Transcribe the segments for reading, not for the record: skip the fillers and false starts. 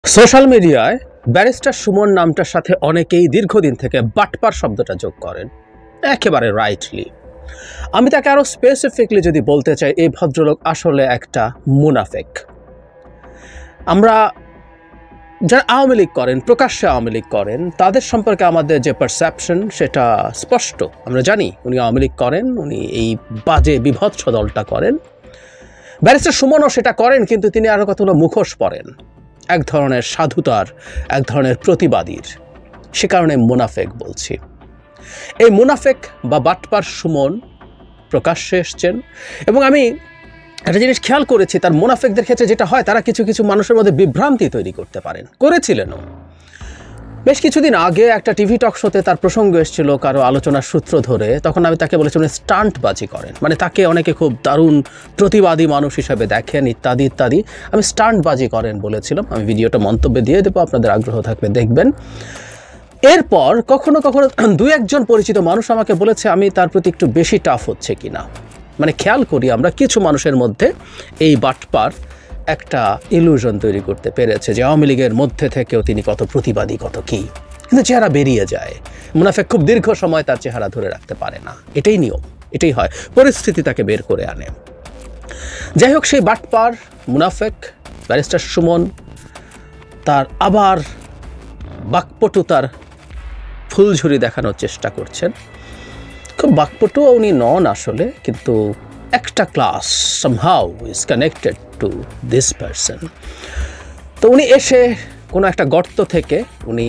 Social মিডিয়ায় barrister Suman নামটার সাথে অনেকেই দীর্ঘদিন থেকে বাটপার শব্দটা যোগ করেন, একেবারে রাইটলি। আমি তাকে আরও স্পেসিফিকলি যদি বলতে চাই, এই ভদ্রলোক আসলে একটা মুনাফেক। আমরা যারা আওয়ামী লীগ করেন, প্রকাশ্যে আওয়ামী লীগ করেন, তাদের সম্পর্কে আমাদের যে পারসেপশন সেটা স্পষ্ট। আমরা জানি উনি আওয়ামী লীগ করেন, উনি এই বাজে বিভৎস দলটা করেন। ব্যারিস্টার সুমনও সেটা করেন, কিন্তু তিনি আরও কতগুলো মুখোশ পরেন, এক ধরনের সাধুতার, এক ধরনের প্রতিবাদীর। সে কারণে মুনাফেক বলছি। এই মুনাফেক বা বাটপার সুমন প্রকাশ্যে এসছেন, এবং আমি একটা জিনিস খেয়াল করেছি, তার মুনাফেকদের ক্ষেত্রে যেটা হয়, তারা কিছু কিছু মানুষের মধ্যে বিভ্রান্তি তৈরি করতে পারেন, করেছিলেনও। বেশ কিছুদিন আগে একটা টিভি টক শোতে তার প্রসঙ্গ এসেছিল কারো আলোচনার সূত্র ধরে। তখন আমি তাকে বলেছিলাম স্টান্টবাজি করেন, মানে তাকে অনেকে খুব দারুণ প্রতিবাদী মানুষ হিসাবে দেখেন, ইত্যাদি ইত্যাদি। আমি স্টান্টবাজি করেন বলেছিলাম। আমি ভিডিওটা মন্তব্যে দিয়ে দেবো, আপনাদের আগ্রহ থাকলে দেখবেন। এরপর কখনো কখনো দু একজন পরিচিত মানুষ আমাকে বলেছে আমি তার প্রতি একটু বেশি টাফ হচ্ছে কিনা। মানে খেয়াল করি আমরা কিছু মানুষের মধ্যে এই বাটপার একটা ইলুশন তৈরি করতে পেরেছে যে আওয়ামী লীগের মধ্যে থেকেও তিনি কত প্রতিবাদী, কত কী, কিন্তু চেহারা বেরিয়ে যায়। মুনাফেক খুব দীর্ঘ সময় তার চেহারা ধরে রাখতে পারে না, এটাই নিয়ম, এটাই হয়, পরিস্থিতি তাকে বের করে আনে। যাই হোক, সেই বাটপার মুনাফেক ব্যারিস্টার সুমন তার আবার বাকপটুতার ফুলঝুরি দেখানোর চেষ্টা করছেন। খুব বাকপটুও উনি নন আসলে, কিন্তু একটা class somehow is connected to this person। তো উনি এসে কোনো একটা গর্ত থেকে উনি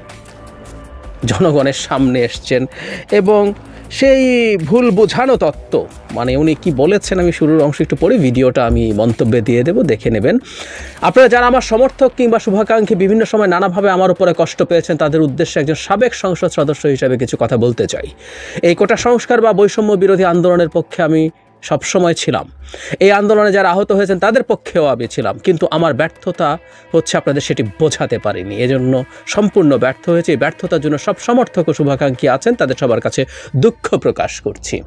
জনগণের সামনে এসছেন, এবং সেই ভুল বোঝানো তত্ত্ব, মানে উনি কি বলেছেন, আমি শুরুর অংশ একটু পড়ি, ভিডিওটা আমি মন্তব্যে দিয়ে দেবো, দেখে নেবেন। আপনারা যারা আমার সমর্থক কিংবা শুভাকাঙ্ক্ষী বিভিন্ন সময় নানাভাবে আমার উপরে কষ্ট পেয়েছেন, তাদের উদ্দেশ্যে একজন সাবেক সংসদ সদস্য হিসাবে কিছু কথা বলতে চাই। এই কোটা সংস্কার বা বৈষম্য বিরোধী আন্দোলনের পক্ষে আমি সবসময় ছিলাম। এই আন্দোলনে যারা আহত হয়েছেন তাদের পক্ষেও আমি ছিলাম, কিন্তু আমার ব্যর্থতা হচ্ছে আপনাদের সেটি বোঝাতে পারিনি, এজন্য সম্পূর্ণ ব্যর্থ হয়েছে। এই ব্যর্থতার জন্য সব সমর্থক ও শুভাকাঙ্ক্ষী আছেন, তাদের সবার কাছে দুঃখ প্রকাশ করছি।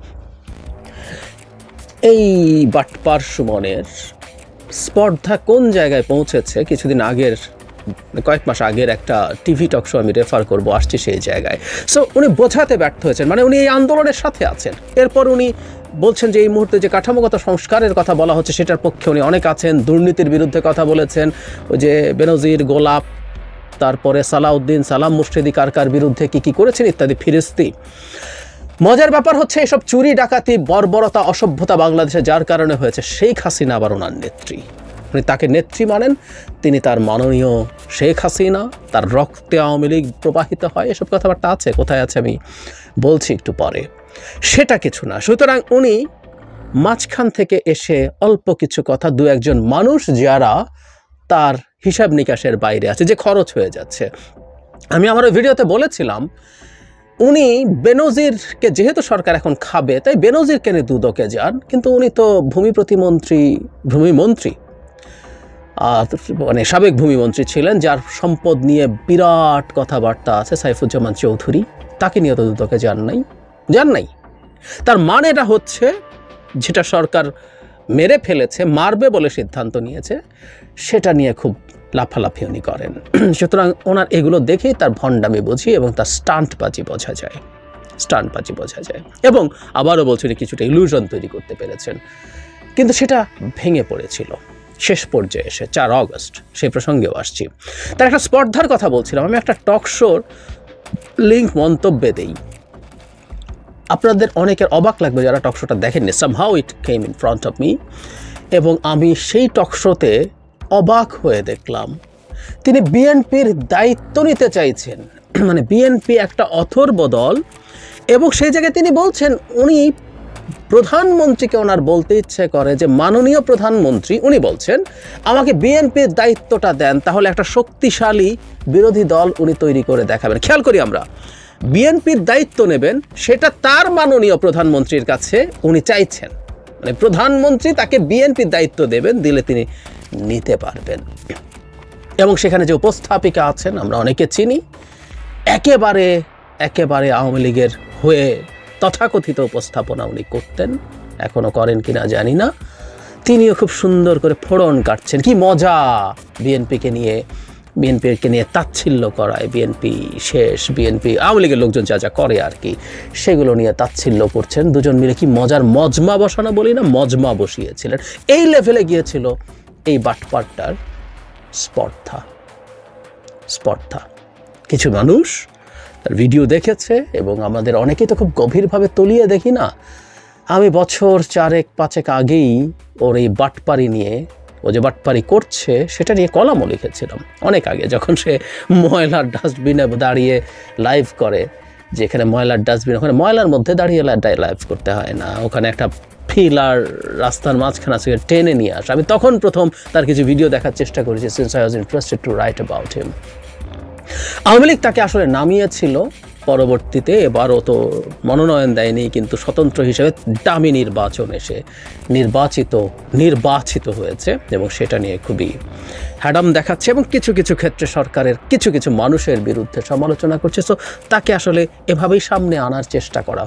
এই বাটপার সুমনের স্পর্ধা কোন জায়গায় পৌঁছেছে, কিছুদিন আগের, কয়েক মাস আগের একটা টিভি টক শো আমি রেফার করব, আসছি সেই জায়গায়। সো উনি বোঝাতে ব্যর্থ হয়েছেন, মানে উনি এই আন্দোলনের সাথে আছেন। এরপর উনি বলছেন যে এই মুহূর্তে যে কাঠামোগত সংস্কারের কথা বলা হচ্ছে সেটার পক্ষে উনি অনেক আছেন, দুর্নীতির বিরুদ্ধে কথা বলেছেন, ওই যে বেনজির, গোলাপ, তারপরে সালাউদ্দিন, সালাম মুর্শিদি কার বিরুদ্ধে কী করেছেন ইত্যাদি ফিরিস্তি। মজার ব্যাপার হচ্ছে এসব চুরি, ডাকাতি, বর্বরতা, অসভ্যতা বাংলাদেশে যার কারণে হয়েছে শেখ হাসিনা আবার ওনার নেত্রী। উনি তাকে নেত্রী মানেন, তিনি তার মাননীয় শেখ হাসিনা, তার রক্তে আওয়ামী লীগ প্রবাহিত হয়, এসব কথাবার্তা আছে, কোথায় আছে আমি বলছি একটু পরে। সেটা কিছু না। সুতরাং উনি মাঝখান থেকে এসে অল্প কিছু কথা, দু একজন মানুষ যারা তার হিসাব নিকাশের বাইরে আছে, যে খরচ হয়ে যাচ্ছে। আমি আমার ভিডিওতে বলেছিলাম উনি বেনজিরকে, যেহেতু সরকার এখন খাবে, তাই বেনজির কেনে দুদকে যান, কিন্তু উনি তো ভূমিমন্ত্রী, মানে সাবেক ভূমিমন্ত্রী ছিলেন, যার সম্পদ নিয়ে বিরাট কথাবার্তা আছে, সাইফুজ্জামান চৌধুরী, তাকে নিয়ে তো দুদকে যান নাই। তার মানেটা হচ্ছে যেটা সরকার মেরে ফেলেছে, মারবে বলে সিদ্ধান্ত নিয়েছে, সেটা নিয়ে খুব লাফালাফি উনি করেন। সুতরাং ওনার এগুলো দেখেই তার ভণ্ডামি বুঝি এবং তার স্টান্টবাজি বোঝা যায়। এবং আবারও বলছি, কিছুটা ইলুশন তৈরি করতে পেরেছেন, কিন্তু সেটা ভেঙে পড়েছিল শেষ পর্যায়ে এসে 4 অগস্ট। সেই প্রসঙ্গেও আসছি। তার একটা স্পর্ধার কথা বলছিলাম। আমি একটা টক শোর লিঙ্ক মন্তব্যে দেই, আপনাদের অনেকের অবাক লাগবে যারা টক শোটা দেখেননি। somehow it came in front of me, এবং আমি সেই টক শোতে অবাক হয়ে দেখলাম তিনি বিএনপির দায়িত্ব নিতে চাইছেন। মানে বিএনপি একটা অথর্ব দল, এবং সেই জায়গায় তিনি বলছেন, উনি প্রধানমন্ত্রীকে ওনার বলতে ইচ্ছে করে যে মাননীয় প্রধানমন্ত্রী, উনি বলছেন আমাকে বিএনপির দায়িত্বটা দেন, তাহলে একটা শক্তিশালী বিরোধী দল উনি তৈরি করে দেখাবেন। খেয়াল করি আমরা, বিএনপির দায়িত্ব নেবেন সেটা তার মাননীয় প্রধানমন্ত্রীর কাছে উনি চাইছেন, মানে প্রধানমন্ত্রী তাকে বিএনপির দায়িত্ব দেবেন, দিলে তিনি নিতে পারবেন। এবং সেখানে যে উপস্থাপিকা আছেন আমরা অনেকে চিনি, একেবারে আওয়ামী লীগের হয়ে তথাকথিত উপস্থাপনা উনি করতেন, এখনো করেন কিনা জানি না। তিনিও খুব সুন্দর করে ফোড়ন কাটছেন, কি মজা বিএনপিকে নিয়ে বিএনপিকে নিয়ে তাচ্ছিল্য করায়, বিএনপি শেষ, বিএনপি আওয়ামী লীগের লোকজন যা যা করে আর কি, সেগুলো নিয়ে তাচ্ছিল্য করছেন। দুজন মিলে কি মজার মজমা বসানো বলি না, মজমা বসিয়েছিলেন। এই লেভেলে গিয়েছিল এই বাটপারটার স্পর্ধা। কিছু মানুষ তার ভিডিও দেখেছে এবং আমাদের অনেকেই তো খুব গভীরভাবে তলিয়ে দেখি না। আমি বছর 4-5 আগেই ওর এই বাটপারি নিয়ে, ও যে বাটপারি করছে সেটা নিয়ে কলামও লিখেছিলাম অনেক আগে, যখন সে ময়লার ডাস্টবিনে দাঁড়িয়ে লাইভ করে। যেখানে ময়লার ডাস্টবিন, ওখানে ময়লার মধ্যে দাঁড়িয়ে লাইভ করতে হয় না, ওখানে একটা ফিলার রাস্তার মাঝখানে আছে, টেনে নিয়ে আসে। আমি তখন প্রথম তার কিছু ভিডিও দেখার চেষ্টা করেছি, since I was interested to write about him. Awami League তাকে আসলে নামিয়েছিল পরবর্তীতে, এবারও তো মনোনয়ন দেয়নি, কিন্তু স্বতন্ত্র হিসেবে দামি নির্বাচন এসে নির্বাচিত হয়েছে এবং সেটা নিয়ে খুবই হ্যাডাম দেখাচ্ছে এবং কিছু কিছু ক্ষেত্রে সরকারের কিছু মানুষের বিরুদ্ধে সমালোচনা করছে। সো তাকে আসলে এভাবেই সামনে আনার চেষ্টা করা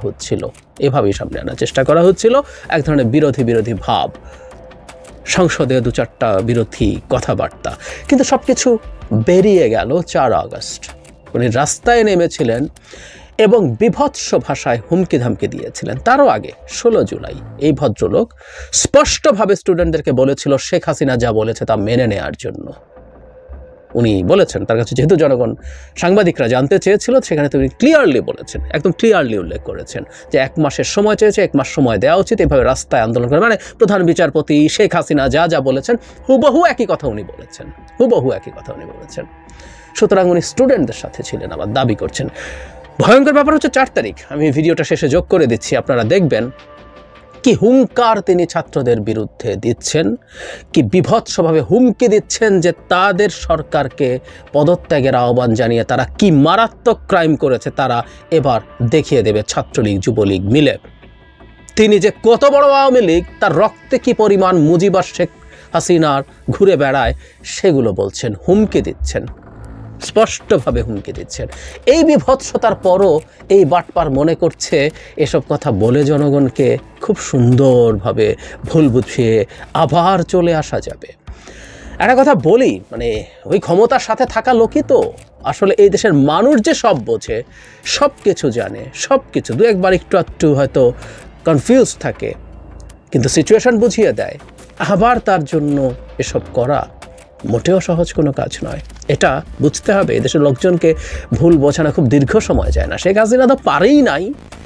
হচ্ছিল, এক ধরনের বিরোধী ভাব, সংসদে 2-4টা বিরোধী কথাবার্তা। কিন্তু সব কিছু বেরিয়ে গেল 4 আগস্ট। উনি রাস্তায় নেমেছিলেন এবং বিভৎস ভাষায় হুমকি ধামকি দিয়েছিলেন। তারও আগে 16 জুলাই এই ভদ্রলোক স্পষ্টভাবে স্টুডেন্টদেরকে বলেছিল শেখ হাসিনা যা বলেছে তা মেনে নেওয়ার জন্য। উনি বলেছেন, তার কাছে যেহেতু জনগণ, সাংবাদিকরা জানতে চেয়েছিল, সেখানে তিনি ক্লিয়ারলি বলেছেন, একদম ক্লিয়ারলি উল্লেখ করেছেন যে 1 মাসের সময় চেয়েছে, 1 মাস সময় দেওয়া উচিত। এভাবে রাস্তায় আন্দোলন করে, মানে প্রধান বিচারপতি শেখ হাসিনা যা বলেছেন হুবহু একই কথা উনি বলেছেন। সুতরাং উনি স্টুডেন্টদের সাথে ছিলেন, আবার দাবি করছেন। ভয়ঙ্কর ব্যাপার হচ্ছে 4 তারিখ, আমি ভিডিওটা শেষে যোগ করে দিচ্ছি, আপনারা দেখবেন কি হুঙ্কার তিনি ছাত্রদের বিরুদ্ধে দিচ্ছেন, কি বিভৎসভাবে হুমকি দিচ্ছেন যে তাদের সরকারকে পদত্যাগের আহ্বান জানিয়ে তারা কি মারাত্মক ক্রাইম করেছে তারা এবার দেখিয়ে দেবে ছাত্রলীগ যুবলীগ মিলে। তিনি যে কত বড় আওয়ামী লীগ, তার রক্তে কি পরিমাণ মুজিব আর শেখ হাসিনার ঘুরে বেড়ায়, সেগুলো বলছেন, স্পষ্টভাবে হুমকি দিচ্ছেন। এই বিভৎসতার পরও এই বাটপার মনে করছে এসব কথা বলে জনগণকে খুব সুন্দরভাবে ভুল বুঝিয়ে আবার চলে আসা যাবে। একটা কথা বলি, মানে ওই ক্ষমতার সাথে থাকা লোকই তো আসলে এই দেশের মানুষ যে সব বোঝে, সব কিছু জানে, সব কিছু 2-1বার একটু হয়তো কনফিউজ থাকে, কিন্তু সিচুয়েশন বুঝিয়ে দেয়। আবার তার জন্য এসব করা মোটেও সহজ কোনো কাজ নয়। এটা বুঝতে হবে, এদেশের লোকজনকে ভুল বোঝানো খুব দীর্ঘ সময় যায় না। শেখ হাসিনা তো পারেই নাই।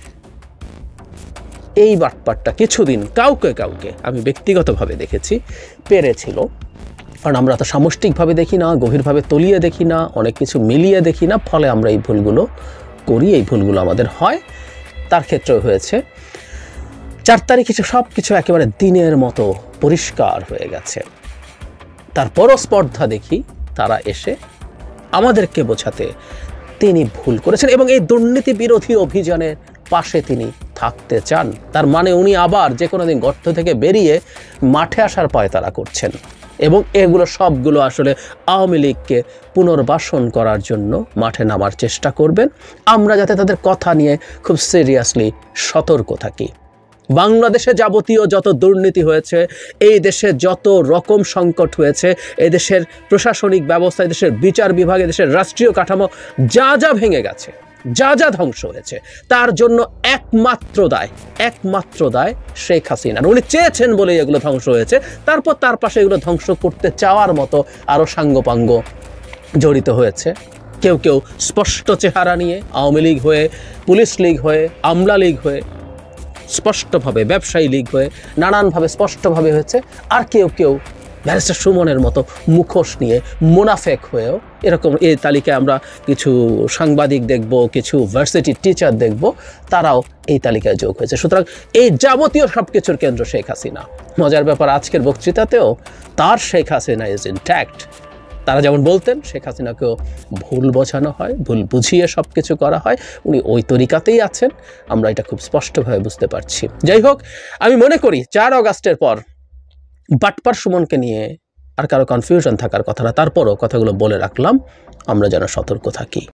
এই বাটপারটা কিছুদিন কাউকে আমি ব্যক্তিগতভাবে দেখেছি পেরেছিল, কারণ আমরা তো সামষ্টিকভাবে দেখি না, গভীরভাবে তলিয়ে দেখি না, অনেক কিছু মিলিয়ে দেখি না, ফলে আমরা এই ভুলগুলো করি, এই ভুলগুলো আমাদের হয়। তার ক্ষেত্রেও হয়েছে। 4 তারিখে সব কিছু একেবারে দিনের মতো পরিষ্কার হয়ে গেছে। তারপরও স্পর্ধা দেখি তারা এসে আমাদেরকে বোঝাতে তিনি ভুল করেছেন এবং এই দুর্নীতি বিরোধী অভিযানের পাশে তিনি থাকতে চান। তার মানে উনি আবার যে কোনো দিন গর্ত থেকে বেরিয়ে মাঠে আসার পায়তারা করছেন এবং এগুলো সবগুলো আসলে আওয়ামী লীগকে পুনর্বাসন করার জন্য মাঠে নামার চেষ্টা করবেন। আমরা যাতে তাদের কথা নিয়ে খুব সিরিয়াসলি সতর্ক থাকি। বাংলাদেশে যাবতীয় যত দুর্নীতি হয়েছে, এই দেশে যত রকম সংকট হয়েছে, এই দেশের প্রশাসনিক ব্যবস্থা, এই দেশের বিচার বিভাগ, এই দেশের রাষ্ট্রীয় কাঠামো যা ভেঙে গেছে, যা ধ্বংস হয়েছে, তার জন্য একমাত্র দায় শেখ হাসিনার। উনি চেয়েছেন বলে এগুলো ধ্বংস হয়েছে। তারপর তার পাশে এগুলো ধ্বংস করতে চাওয়ার মতো আরও সাঙ্গপাঙ্গ জড়িত হয়েছে। কেউ স্পষ্ট চেহারা নিয়ে, আওয়ামী লীগ হয়ে, পুলিশ লীগ হয়ে, আমলা লীগ হয়ে, স্পষ্টভাবে ব্যবসায়ী লীগ হয়ে, নানানভাবে স্পষ্টভাবে হয়েছে। আর কেউ ব্যারিস্টার সুমনের মতো মুখোশ নিয়ে মুনাফেক হয়েও, এরকম এই তালিকায় আমরা কিছু সাংবাদিক দেখব, কিছু ভার্সিটির টিচার দেখব, তারাও এই তালিকায় যোগ হয়েছে। সুতরাং এই যাবতীয় সব কিছুর কেন্দ্র শেখ হাসিনা। মজার ব্যাপার, আজকের বক্তৃতাতেও তার শেখ হাসিনা ইজ ইনট্যাক্ট। তারা যেমন বলতেন শেখ হাসিনাকেও ভুল বোঝানো হয়, ভুল বুঝিয়ে সব কিছু করা হয়, উনি ওই তরিকাতেই আছেন। আমরা এটা খুব স্পষ্টভাবে বুঝতে পারছি। যাই হোক, আমি মনে করি 4 আগস্টের পর বাটপার সুমনকে নিয়ে আর কারো কনফিউশন থাকার কথা না, তারপরও কথাগুলো বলে রাখলাম, আমরা যেন সতর্ক থাকি।